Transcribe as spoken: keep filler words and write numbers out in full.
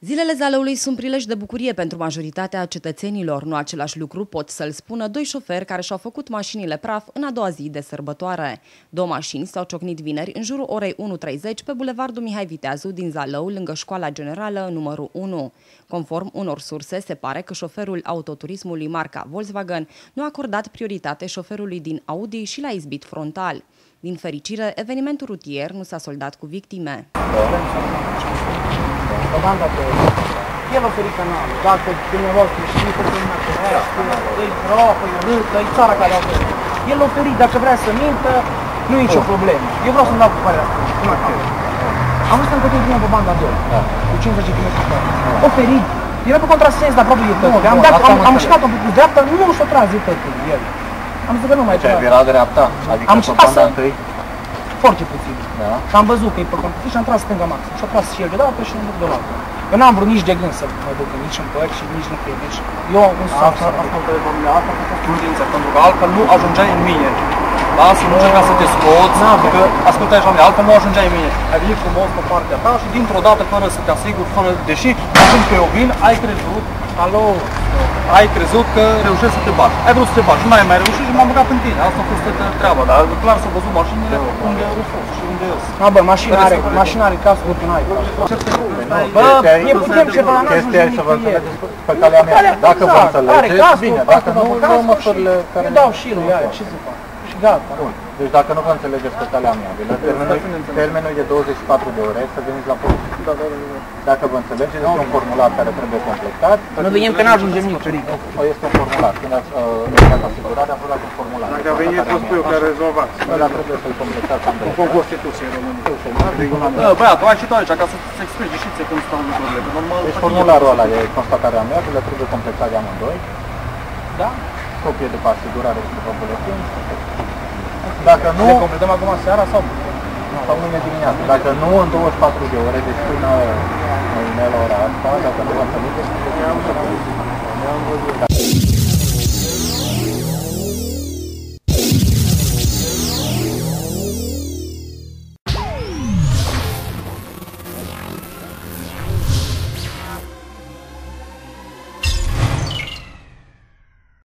Zilele Zalăului sunt prilej de bucurie pentru majoritatea cetățenilor. Nu același lucru pot să-l spună doi șoferi care și-au făcut mașinile praf în a doua zi de sărbătoare. Două mașini s-au ciocnit vineri în jurul orei unu treizeci pe bulevardul Mihai Viteazu din Zalău, lângă școala generală numărul unu. Conform unor surse, se pare că șoferul autoturismului marca Volkswagen nu a acordat prioritate șoferului din Audi și l-a izbit frontal. Din fericire, evenimentul rutier nu s-a soldat cu victime. Comanda pe el oferit canalul, dacă dumneavoastră știți că lumea cunoaște, e groapă, e râtă, e țara care a oferit. El oferit, dacă vrea să mintă, nu e nicio problemă. Eu vreau să-mi dau cu părerea asta. Am văzut că continuu pe banda doi, cu cincizeci de kilometri pe oră. Oferit, era pe contrasens, dar probabil e tătul. Am dat, am, am știat un pic cu dreapta, nu s-o tras de tătul, el. Am zis că nu mai trebuie. Ce, era dreapta? Adică am pe banda întâi? Foarte puțin. Da. Și am văzut că e pe contrasens și am tras stânga maxim. Și a tras și el de dată și de la altă. Eu n-am vrut nici de gând să mă duc nici în păr și nici nu cred. Deci eu am un sens. Asta a fost credința, pentru că altfel nu ajungeai în mine. Da? Să nu încerca să te scoți, că ascultai și la mine, altfel nu ajungeai în mine. Ai venit frumos pe partea ta și dintr-o dată, fără să te asiguri, fără, deși atunci că eu vin, ai crezut, alo, ai crezut că reușești să te bagi. Ai vrut să te bagi, nu ai mai reușit și m-am băgat în tine. Asta a fost treaba, dar clar s-a văzut mașinile unde au fost și unde ies. Da, bă, mașina are, mașina are casă, cu n-ai. Bă, ne putem ceva, chestia e să vă înțelegeți pe calea mea. Dacă vă înțelegeți, bine, dacă nu, luăm măsurile care... Eu dau și lui aia, ce să fac? Și gata. Deci dacă nu vă înțelegeți pe calea mea, termenul e de douăzeci și patru de ore, să veniți la poliție. Dacă vă înțelegeți, este un formular care trebuie completat. Nu venim că n-ajungem niciodată. Este un formular. Când ați luat asigurarea, vă dați un formular. Dacă a venit fost eu care rezolvați. Ăla trebuie să-l completați în cu Constituție României. Băiatul, ai și tu aici, ca să-ți explici și ție cum stau lucrurile. Deci formularul ăla e constatarea mea, le trebuie completat de amândoi. Da? Copie de pe asigurare și după buletin. Dacă nu... Le completăm acum seara sau? Sau mâine dimineață. Dacă nu, în douăzeci și patru de ore, deci până mâine la ora asta, dacă nu vă înțelegeți,